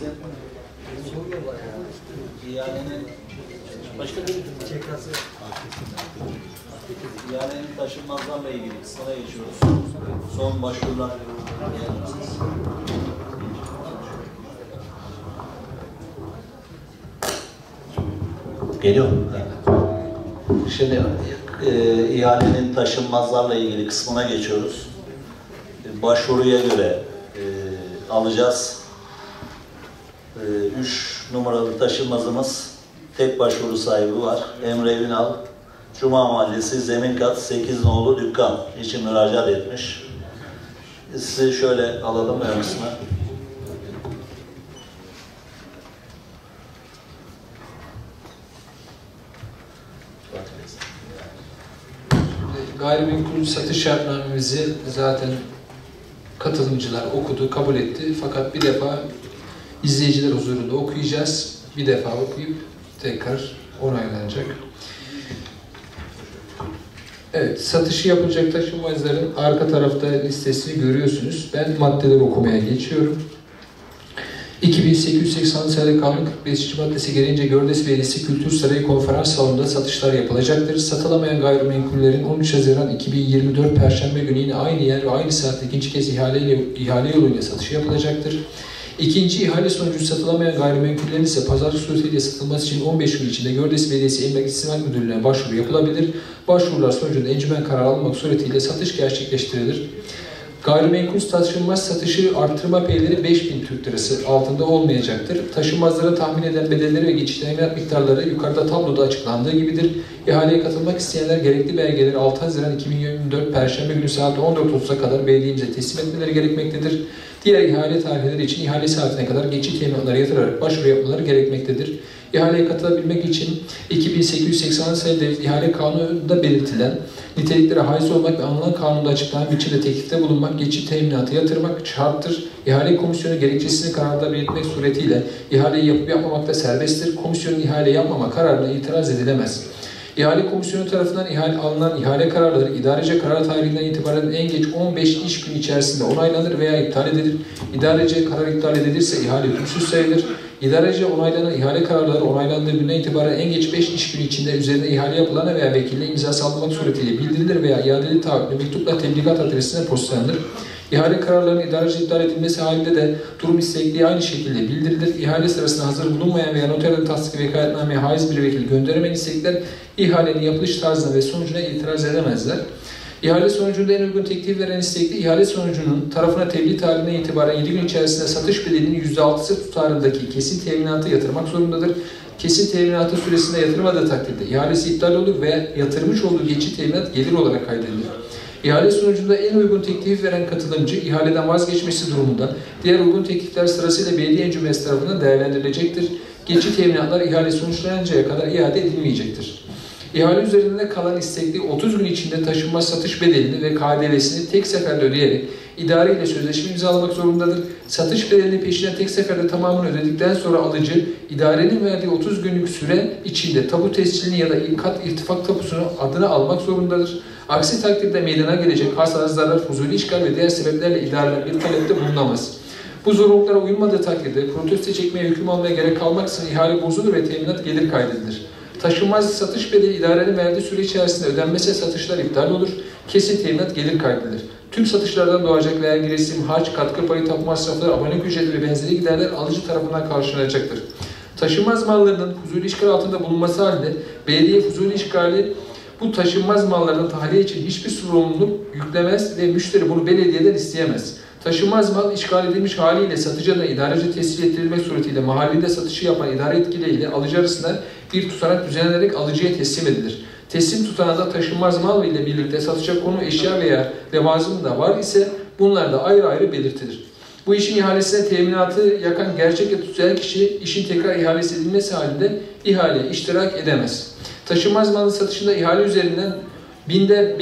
İhalenin ihalenin taşınmazlarla ilgili kısmına geçiyoruz. Son başvurular geliyor mu? Şimdi ihalenin taşınmazlarla ilgili kısmına geçiyoruz. Başvuruya göre alacağız. 3 numaralı taşınmazımız tek başvuru sahibi var. Emre Ünal, Cuma Mahallesi, zemin kat 8 nolu dükkan için müracaat etmiş. Sizi şöyle alalım ön kısmı. Gayrimenkul satış şartnamemizi zaten katılımcılar okudu, kabul etti. Fakat bir defa izleyiciler huzurunda okuyacağız. Bir defa okuyup tekrar onaylanacak. Evet, satışı yapılacak taşınmazların arka tarafta listesini görüyorsunuz. Ben maddeleri okumaya geçiyorum. 2880 sayılı Kanun 45. maddesi gereğince Gördes Belediyesi Kültür Sarayı Konferans Salonu'nda satışlar yapılacaktır. Satılamayan gayrimenkullerin 13 Haziran 2024 Perşembe günü yine aynı yer ve aynı saatte ikinci kez ihale yoluyla satışı yapılacaktır. İkinci ihale sonucu satılamayan gayrimenkullerin ise pazarlık suretiyle satılması için 15 gün içinde Gördes Belediyesi Emlak İstimlak Müdürlüğü'ne başvuru yapılabilir. Başvurular sonucunda encümen kararı alınmak suretiyle satış gerçekleştirilir. Gayrimenkul taşınmaz satışı artırma payları 5.000 Türk Lirası altında olmayacaktır. Taşınmazlara tahmin eden bedelleri ve geçici teminat miktarları yukarıda tabloda açıklandığı gibidir. İhaleye katılmak isteyenler gerekli belgeleri 6 Haziran 2024 Perşembe günü saat 14.30'a kadar belediyemize teslim etmeleri gerekmektedir. Diğer ihale tarihleri için ihale saatine kadar geçici teminatları yatırarak başvuru yapmaları gerekmektedir. İhaleye katılabilmek için 2880 sayılı ihale kanununda belirtilen niteliklere haiz olmak ve anılan kanunda açıklanan biçimde teklifte bulunmak, geçici teminatı yatırmak şarttır. İhale komisyonu gerekçesini kararda belirtmek suretiyle ihaleyi yapıp yapmamakta serbesttir. Komisyonun ihale yapmama kararına itiraz edilemez. İhale komisyonu tarafından alınan ihale kararları idarece karar tarihinden itibaren en geç 15 iş günü içerisinde onaylanır veya iptal edilir. İdarece karar iptal edilirse ihale hükümsüz sayılır. İdarece onaylanan ihale kararları onaylandığı günden itibaren en geç 5 iş günü içinde üzerine ihale yapılana veya vekiline imzası alınmak suretiyle bildirilir veya iadeli taahhütlü mektupla tebligat adresine postalanır. İhale kararlarının idarece iptal edilmesi halinde de durum istekliği aynı şekilde bildirilir. İhale sırasında hazır bulunmayan veya noterden tasdik vekaletnameye haiz bir vekil gönderemeyen istekler ihalenin yapılış tarzına ve sonucuna itiraz edemezler. İhale sonucunda en uygun teklif veren istekli, ihale sonucunun tarafına tebliğ tarihinden itibaren 7 gün içerisinde satış bedelinin %6'sı tutarındaki kesin teminatı yatırmak zorundadır. Kesin teminatı süresinde yatırmadığı takdirde ihalesi iptal olur ve yatırmış olduğu geçici teminat gelir olarak kaydedilir. İhale sonucunda en uygun teklif veren katılımcı, ihaleden vazgeçmesi durumunda diğer uygun teklifler sırasıyla belediye encümesi tarafından değerlendirilecektir. Geçici teminatlar ihale sonuçlanıncaya kadar iade edilmeyecektir. İhale üzerinde kalan istekli 30 gün içinde taşınmaz satış bedelini ve KDV'sini tek seferde ödeyerek idare ile sözleşme imzalamak zorundadır. Satış bedelini peşinen tek seferde tamamını ödedikten sonra alıcı, idarenin verdiği 30 günlük süre içinde tapu tescilini ya da kat irtifak tapusunu adına almak zorundadır. Aksi takdirde meydana gelecek hasar, zarar, fuzuli işgal ve diğer sebeplerle idareler bir talepte bulunamaz. Bu zorunluluklara uyulmadığı takdirde protesto çekmeye hüküm almaya gerek kalmaksızın ihale bozulur ve teminat gelir kaydedilir. Taşınmaz satış bedeli idarenin verdiği süre içerisinde ödenmezse satışlar iptal olur, kesin teminat gelir kaydedilir. Tüm satışlardan doğacak vergi, resim, harç, katkı payı, tapu masrafları, abonelik ücreti ve benzeri giderler alıcı tarafından karşılanacaktır. Taşınmaz mallarının fuzuli işgal altında bulunması halinde belediye fuzuli işgali bu taşınmaz mallardan tahliye için hiçbir sorumluluk yüklemez ve müşteri bunu belediyeden isteyemez. Taşınmaz mal işgal edilmiş haliyle satıcıya idarece tescil ettirilmek suretiyle mahallede satışı yapan idare yetkiliyle alıcı arasında bir tutanak düzenlenerek alıcıya teslim edilir. Teslim tutanağında taşınmaz mal ile birlikte satışa konu eşya veya levazım da var ise bunlar da ayrı ayrı belirtilir. Bu işin ihalesine teminatı yakan gerçek ya tutulan kişi işin tekrar ihalesi edilmesi halinde ihaleye iştirak edemez. Taşınmaz malın satışında ihale üzerinden binde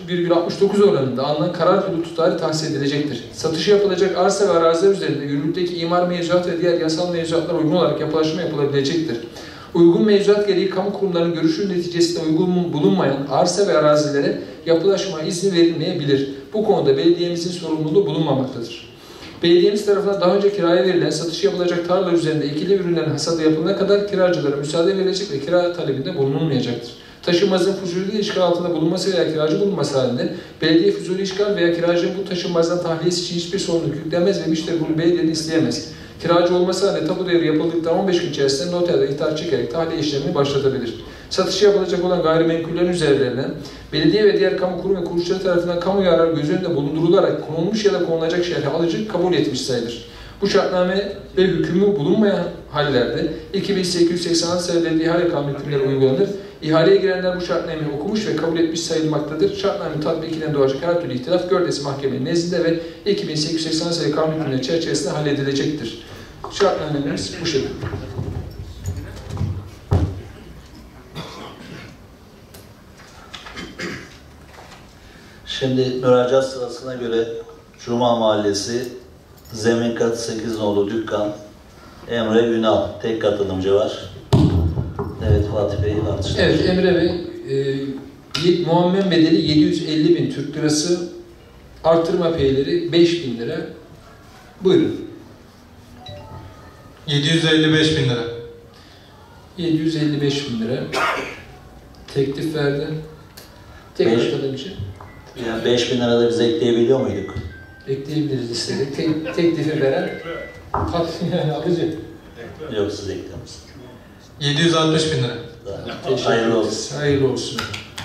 5,69 oranında alınan karar pulu tutarı tahsil edilecektir. Satışı yapılacak arsa ve araziler üzerinde yürürlükteki imar mevzuat ve diğer yasal mevzuatlara uygun olarak yapılaşma yapılabilecektir. Uygun mevzuat gereği kamu kurumlarının görüşü neticesinde uygun bulunmayan arsa ve arazilere yapılaşma izni verilmeyebilir. Bu konuda belediyemizin sorumluluğu bulunmamaktadır. Belediyemiz tarafından daha önce kiraya verilen, satışı yapılacak tarlalar üzerinde ekili ürünlerin hasadı yapılana kadar kiracılara müsaade verilecek ve kira talebinde bulunulmayacaktır. Taşınmazın fuzuli işgal altında bulunması veya kiracı bulunması halinde belediye fuzuli işgal veya kiracının bu taşınmazdan tahliyesi için hiçbir sorumluluk yüklenmez ve müşteri bunu belediyeden isteyemez. Kiracı olması halinde tapu devri yapıldıktan 15 gün içerisinde noterde ihtar çekerek tahliye işlemini başlatabilir. Satışı yapılacak olan gayrimenkullerin üzerlerine belediye ve diğer kamu kurum ve kuruluşları tarafından kamu yararı göz önünde bulundurularak konulmuş ya da konulacak şerhe alıcı kabul etmiş sayılır. Bu şartname ve hükmü bulunmayan hallerde 2886 sayılı ihale kanun hükümleri uygulanır. İhaleye girenler bu şartnameyi okumuş ve kabul etmiş sayılmaktadır. Şartname tatbikinden doğacak her türlü ihtilaf Gördesi Mahkemenin nezdinde ve 2880 sayılı kanun hükümleri çerçevesinde halledilecektir. Şartnamemiz bu şekilde. Şimdi müracaat sırasına göre Cuma Mahallesi, zemin kat 8 nolu dükkan, Emre Ünal, tek katılımcı var. Evet, Fatih Bey tartıştık. Evet, Emre Bey, muammen bedeli 750.000 Türk lirası, artırma peyleri 5.000 lira. Buyurun. 755.000 lira. 755.000 lira. Teklif verdi. Tek katılımcı. Yani 5.000 lira da biz ekleyebiliyor muyduk? Ekleyebiliriz istedik. Teklifi veren yani alıcı. Yok, siz ekler misiniz? 760.000 lira. Hayırlı olsun. Hayırlı olsun.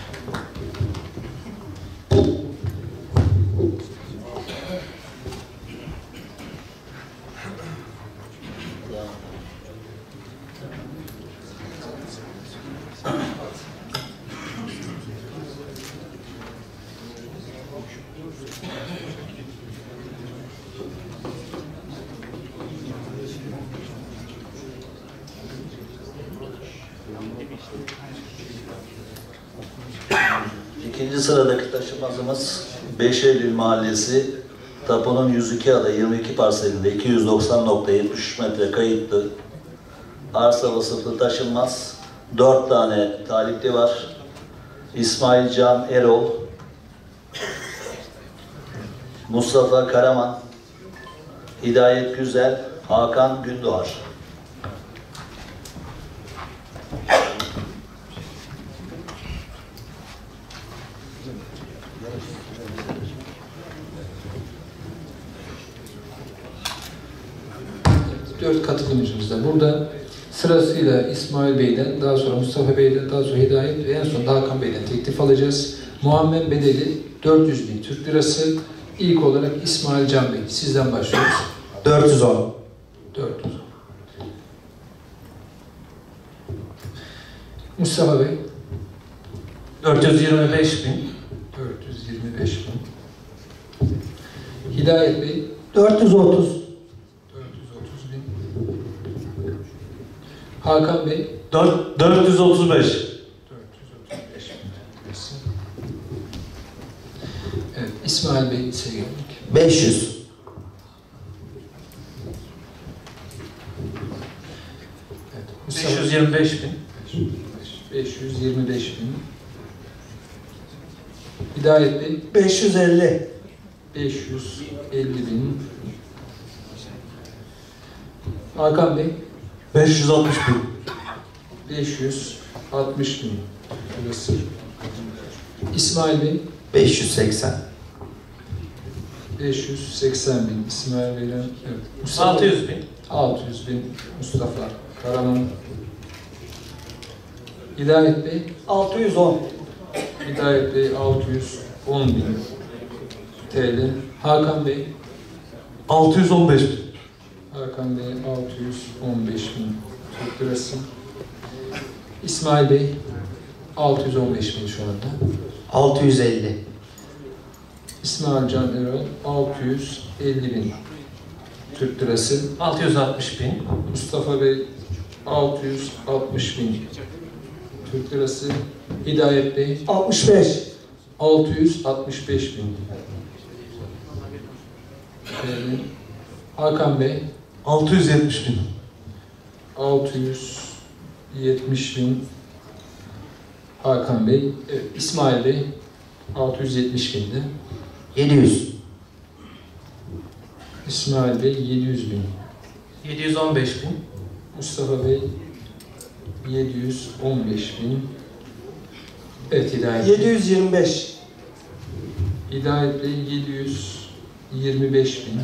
İkinci sıradaki taşımazımız 5 Eylül Mahallesi, tapunun 102 ada 22 parselinde 290.73 metre kayıtlı. Arsa vasıflı taşınmaz. 4 tane talipli var. İsmail Can Erol, Mustafa Karaman, Hidayet Güzel, Hakan Gündoğar. Dört katılımcımız da burada. Sırasıyla İsmail Bey'den, daha sonra Mustafa Bey'den, daha sonra Hidayet ve en son Hakan Bey'den teklif alacağız. Muammen bedeli 400.000 Türk lirası. İlk olarak İsmail Can Bey, sizden başlıyoruz. 410. 400. Mustafa Bey. 425.000. 425.000. Hidayet Bey. 430. 430.000. Hakan Bey. 435. Evet, İsmail Bey ise geldik. 500. Evet, 525.000. 525.000. Hidayet Bey. 550. 550.000. Hakan Bey. 560.000. 560.000. Burası. İsmail Bey. 580. 580.000. İsmail Bey'den. Evet. 600.000. 600.000. Mustafa Karaman. Hidayet Bey. 610. Hidayet Bey 610.000 TL. Hakan Bey. 615.000. Hakan Bey 615.000 Türk lirası. İsmail Bey 615.000 şu anda. 650. İsmail Can Erol 650.000 Türk lirası. 660.000. Mustafa Bey 660.000 Türk lirası. Hidayet Bey 65. 665.000 TL. Hakan Bey 670.000. 670.000 Hakan Bey. Evet, İsmail Bey 670.000'di. 700. İsmail Bey 700 bin. 715 bin. Mustafa Bey 715 bin. Evet Hidayet Bey. 725. Hidayet Bey 725 bin.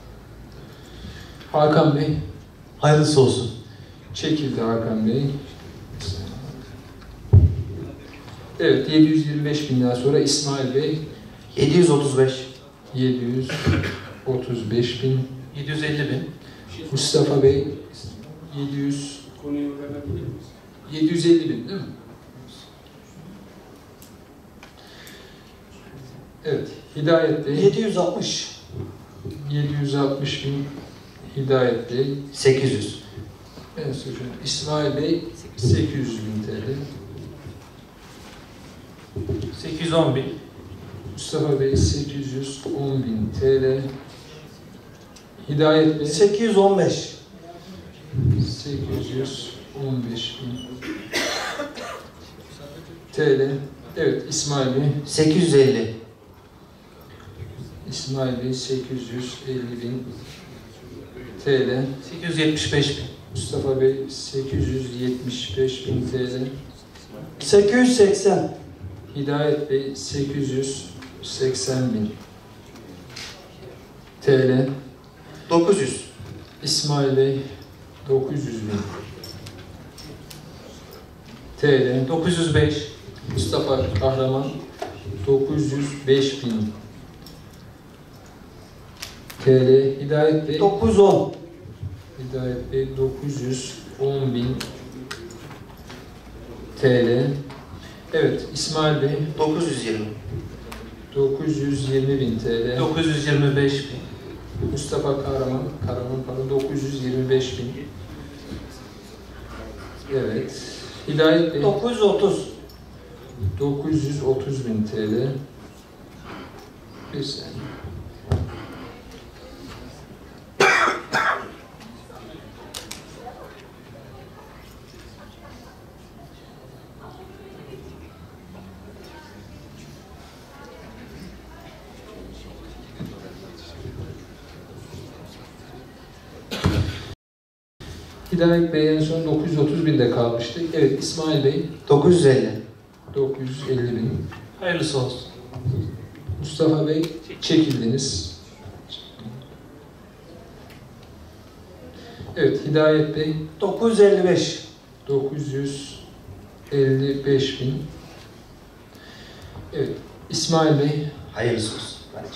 Hakan Bey Hayırlısı olsun. çekildi Hakan Bey. Evet 725 binden sonra İsmail Bey 735. 735 bin. 750 bin. Mustafa Bey 750 bin değil mi? Evet. Hidayet Bey 760. 760 bin. Hidayet Bey 800. evet hocam. İsmail Bey 800 bin TL. 810 bin. Mustafa Bey 810 bin TL. Hidayet Bey 815. 815 bin TL. Evet İsmail Bey. 850. İsmail Bey 850 bin TL. 875 bin. Mustafa Bey 875 bin TL. 880. Hidayet Bey 880 bin TL. 900. İsmail Bey 900 bin TL. 905. Mustafa Kahraman 905 bin TL. Hidayet Bey 910. Hidayet Bey 910 bin TL. Evet İsmail Bey 920. 920 bin TL. 925 bin. Mustafa Kahraman 925 bin. Evet. Hidayet Bey 930. 930 bin TL. Bir saniye. Hidayet Bey en son 930 binde kalmıştık. Evet İsmail Bey 950. 950 bin. Hayırlısı olsun. Mustafa Bey çekildiniz. Evet Hidayet Bey 955. 955 bin. Evet İsmail Bey Hayırlısı olsun. Bence.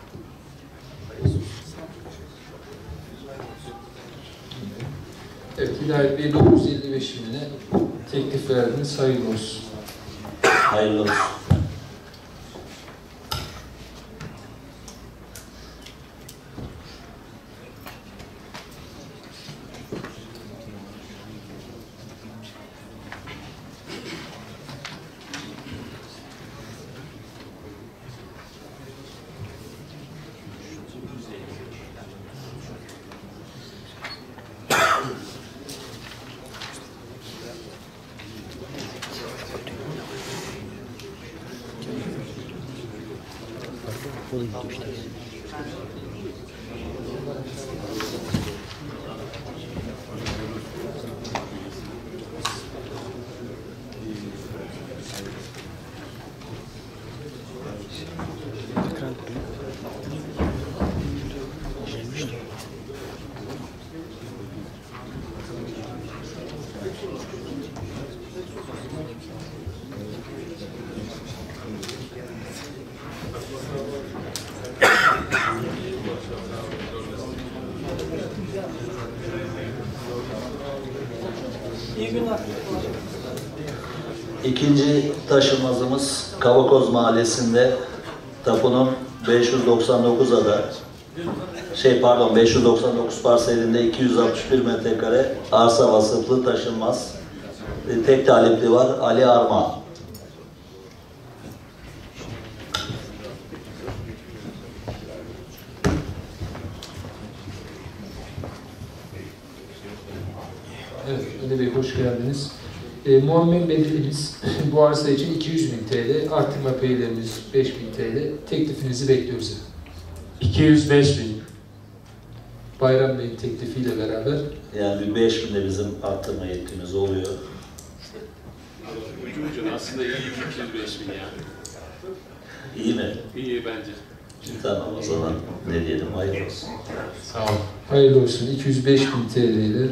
evet Hidayet Bey 955 bine teklif verdiniz. Hayırlı olsun. Hayırlı olsun. İyi günler. İkinci taşınmazımız Kavakoz Mahallesi'nde tapunun 599 ada 599 parselinde 261 metrekare arsa vasıflı taşınmaz. Tek talipli var Ali Armağan. Evet, Ali Bey hoş geldiniz. Muammer bedelimiz bu arsa için 200 bin TL, artırma paylarımız 5 bin TL. Teklifinizi bekliyoruz. 205 bin. Bayram Bey'in teklifiyle beraber Yani bir 5.000 de bizim arttırma yetkimiz oluyor. Ucu aslında iyi 205.000 ya. İyi mi? İyi bence. Tamam o zaman ne diyelim, hayırlı olsun. Sağ olun. hayırlı olsun 205.000 TL ile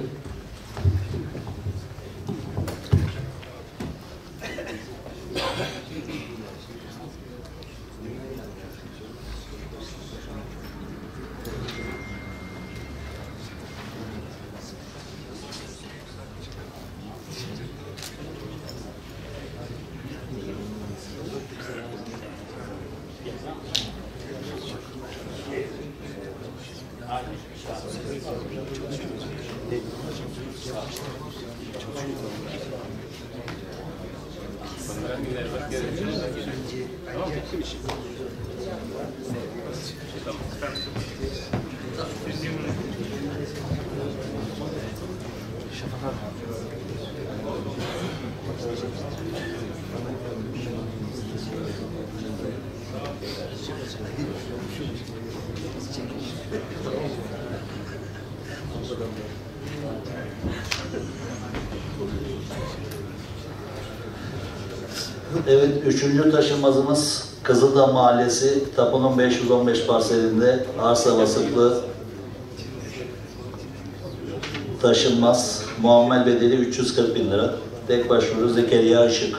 Evet, üçüncü taşınmazımız Kızıldağ Mahallesi, tapunun 515 parselinde arsa vasıflı taşınmaz. Muamel bedeli 340.000 lira. Tek başvuru Zekeriya Işık.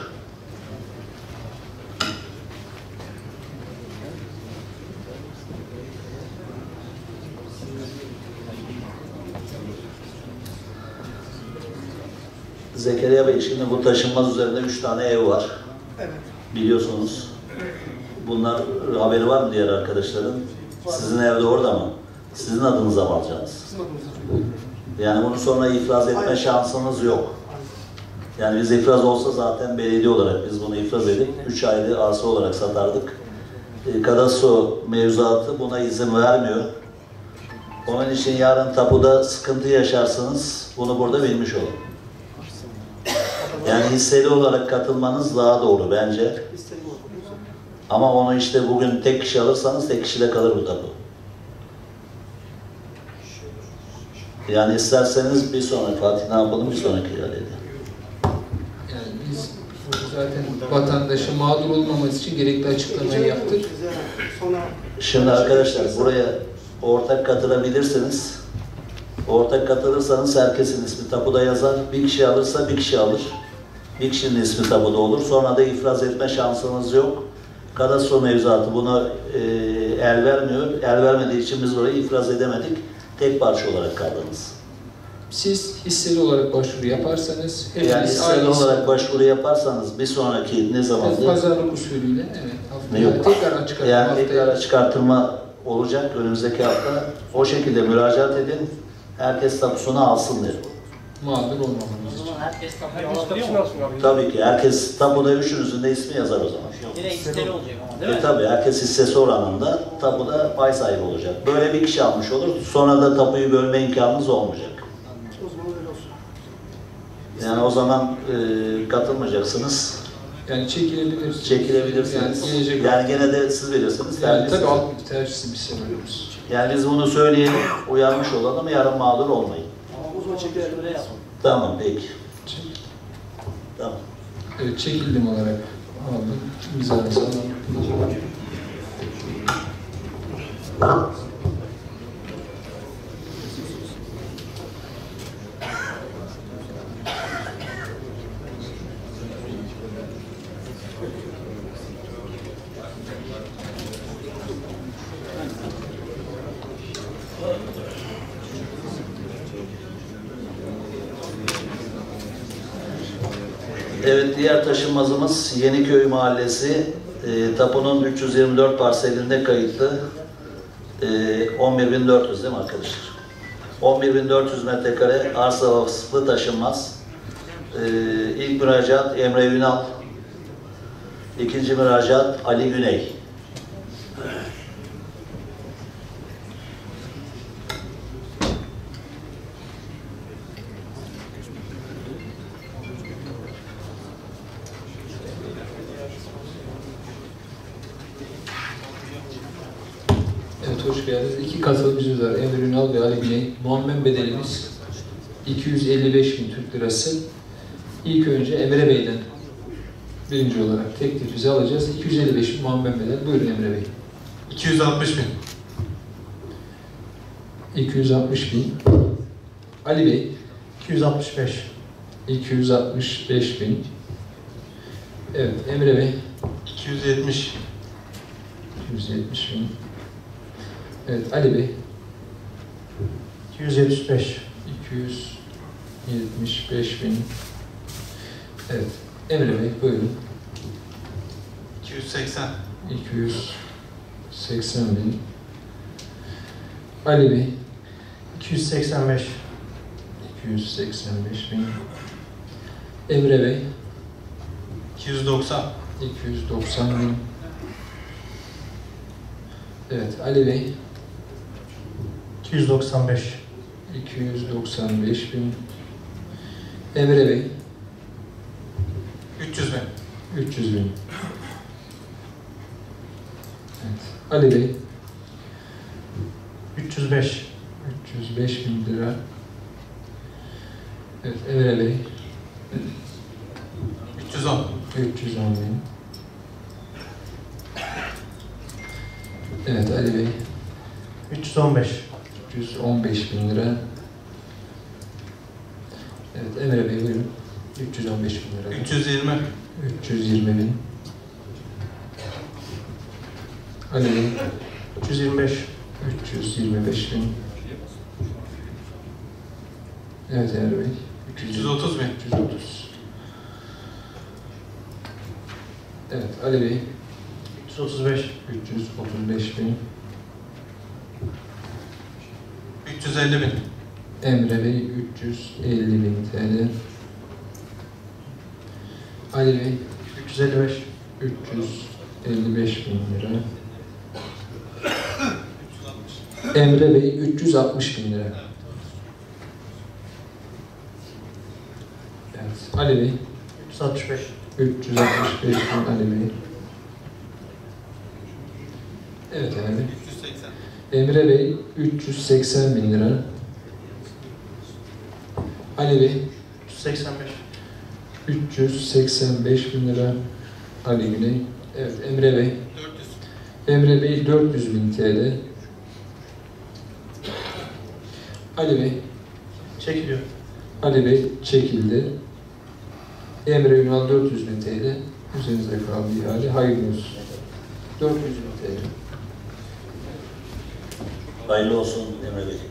Zekeriya Bey, şimdi bu taşınmaz üzerinde 3 tane ev var. Evet. Biliyorsunuz. Bunlar haberi var mı diğer arkadaşların? Sizin evde orada mı? Sizin adınıza mı alacaksınız? Yani bunu sonra iflas etme şansınız yok. Yani biz iflas olsa zaten belediye olarak biz bunu iflas edip 3 ayrı arsa olarak satardık. Kadastro mevzuatı buna izin vermiyor. Onun için yarın tapuda sıkıntı yaşarsınız. Bunu burada bilmiş olun. Yani hisseli olarak katılmanız daha doğru bence. Ama onu işte bugün tek kişi alırsanız tek kişide kalır bu tapu. Yani isterseniz bir sonraki Fatih ne yapalım, bir sonraki ihalede. yani biz zaten vatandaşın mağdur olmaması için gerekli açıklamayı yaptık. Şimdi arkadaşlar buraya ortak katılabilirsiniz. Ortak katılırsanız herkesin ismi tapuda yazar. Bir kişi alırsa bir kişi alır. Bir kişinin ismi tapuda olur. Sonra da iflas etme şansınız yok. Kadastro mevzuatı buna el vermiyor. El vermediği için biz orayı iflas edemedik. Tek parça olarak kaldınız. Siz hisseli olarak başvuru yaparsanız Yani hisseli olarak başvuru yaparsanız bir sonraki ne zamandır? pazarlık usulüyle evet. Ne yok? Tekrar açık artırma. Yani tekrar açık artırma olacak önümüzdeki hafta. O şekilde müracaat edin. Herkes tapusunu alsın diye. Mağdur olmamamız için. Herkes tapuyu alabiliyor mu? Tabii ki. Herkes tapuda üçünüzün de ismi yazar o zaman. Direkt hisseli olacak ama değil mi? Tabii herkes hissesi oranında tapuda pay sahibi olacak. Böyle bir kişi almış olur. Sonra da tapuyu bölme imkanınız olmayacak. Yani o zaman katılmayacaksınız. Yani çekilebilir. Çekilebilirsiniz. Yani gelecek. Yani gene de siz bilirsiniz. Yani tabii alt bir tercihsi bir senaryomuş. Yani biz bunu söyleyelim, uyarmış olalım, yarın mağdur olmayın. Tamam, peki. Tamam. Evet, çekildim olarak aldım. İmzanızı alalım. Evet, diğer taşınmazımız Yeniköy Mahallesi. Tapunun 324 parselinde kayıtlı. 11.400 değil mi arkadaşlar? 11.400 metrekare arsa vasıflı taşınmaz. İlk müracaat Emre Ünal. İkinci müracaat Ali Güney. Evet, hoş hoş geldiniz. İki katılımcımız var. Emre Ünal ve Ali Güney. Muammen bedelimiz 255 bin Türk lirası. İlk önce Emre Bey'den birinci olarak teklifimizi alacağız. 255 bin muammen bedel. Buyurun Emre Bey. 260 bin. 260 bin. Ali Bey. 265. 265 bin. Evet, Emre Bey. 270. 270 bin. Evet, Ali Bey. 275. 275 bin. Evet, Emre Bey buyurun. 280. 280 bin. Ali Bey. 285. 285 bin. Emre Bey. 290. 290 bin. Evet, Ali Bey. 295. 295 bin. Emre Bey. 300 bin. 300 bin. Evet. Ali Bey. 305. 305 bin lira. Evet, Emre Bey. 310. 310 bin. Evet, Ali Bey. 315. 315 bin lira. Evet, Emre Bey buyurun. 315 bin lira. 320. 320 bin. Ali Bey. 325. 325 bin. Evet Emre Bey. 330 bin. 330. Evet Ali Bey. 335. 335 bin. 350 bin. Emre Bey 350 bin TL. Ali Bey 355. 355 bin lira. Emre Bey 360 bin lira. Evet. Ali Bey 365. 365 bin Ali Bey. Evet Emre Bey. 380. Emre Bey 380 bin lira. Ali Bey 385. 385 bin lira. Ali Güney. Evet Emre Bey. 400. Emre Bey 400 bin TL. Ali Bey. Çekiliyor. Ali Bey çekildi. Emre Ünal 400 bin TL. Üzerinizde kaldı ihale. Hayırlı olsun. 400 bin TL. Hayırlı olsun Emre Bey.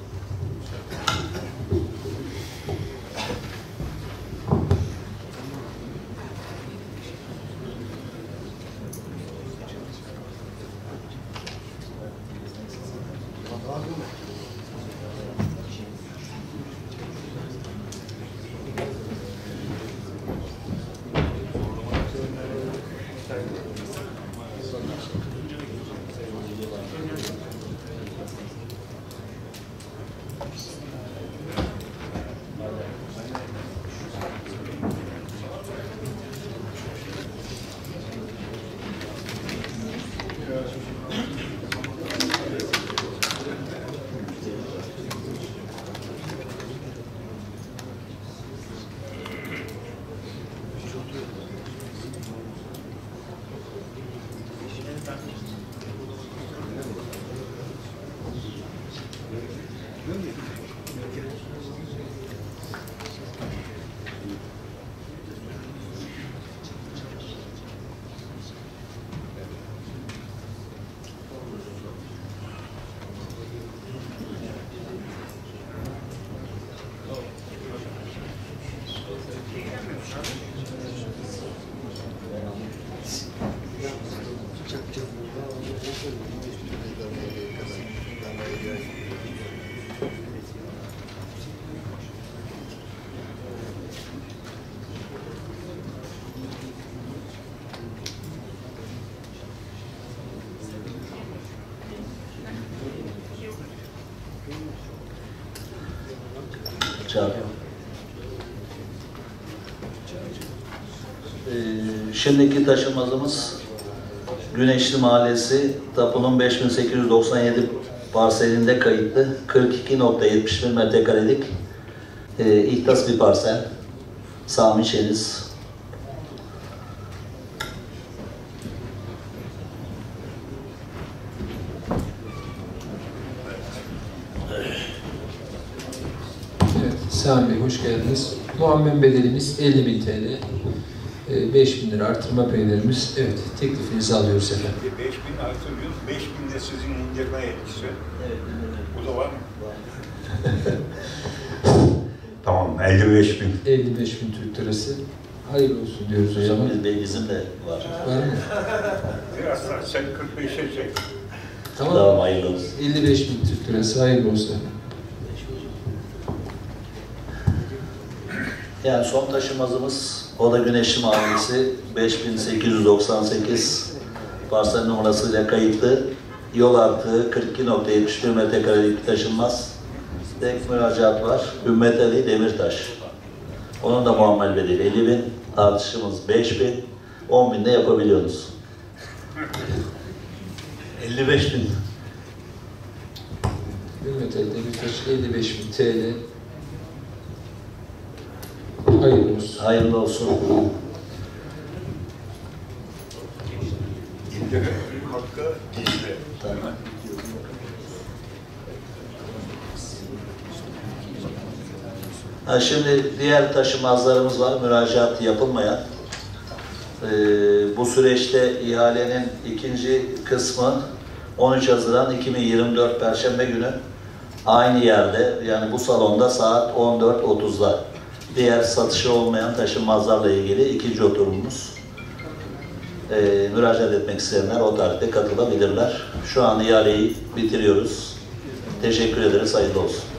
Şimdiki taşınmazımız Güneşli Mahallesi, tapunun 5897 parselinde kayıtlı 42.71 metrekarelik ihtas bir parsel. Sami Şeniz. Evet, Sami Bey hoş geldiniz. Muammen bedelimiz 50.000 TL. 5.000 lira artırma paylarımız. Evet, teklifinizi alıyoruz efendim. 5.000 artırıyoruz. 5.000 de sizin indirme yetkisi. Evet, Bu da var mı? Tamam, 55.000. 55.000 Türk lirası. Hayırlı olsun diyoruz o zaman. Bizim de var. Var mı? Biraz daha sen 45'e çek. Tamam, hayırlı olsun. 55.000 Türk lirası. Hayırlı olsun. Yani son taşımazımız Oda Güneşli Mahallesi 5898 parsel numarasıyla kayıtlı. Yol artığı 42.71 metrekarelik taşınmaz. Tek müracaat var. Ümmet Ali Demirtaş. Onun da muamel bedeli 50.000. Artışımız 5.000. 10.000 de yapabiliyoruz. 55.000. Ümmet Ali Demirtaş 55.000 TL. Hayırlı olsun. Hayırlı olsun. İndirim hakkı gizli. Tamam. Şimdi diğer taşımazlarımız var, müracaat yapılmayan. Bu süreçte ihalenin ikinci kısmı 13 Haziran 2024 Perşembe günü aynı yerde, yani bu salonda saat 14.30'da diğer satışı olmayan taşınmazlarla ilgili ikinci oturumumuz. Müracaat etmek isteyenler o tarihte katılabilirler. Şu an ihaleyi bitiriyoruz. Teşekkür ederiz, hayırlı olsun.